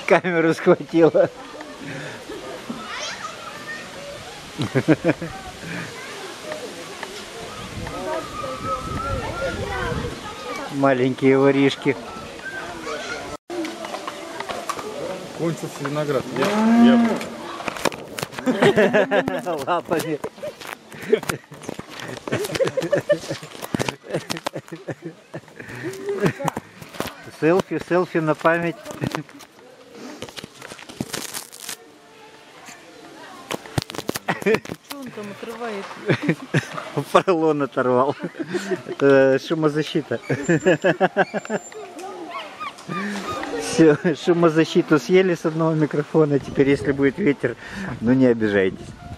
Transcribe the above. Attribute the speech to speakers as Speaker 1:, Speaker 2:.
Speaker 1: Камеру схватила. Маленькие воришки.
Speaker 2: Кончился виноград.
Speaker 1: Лапами. Селфи на память.
Speaker 3: Что он там отрывает?
Speaker 1: Поролон оторвал. Это шумозащита. Все, шумозащиту съели с одного микрофона. Теперь, если будет ветер, ну не обижайтесь.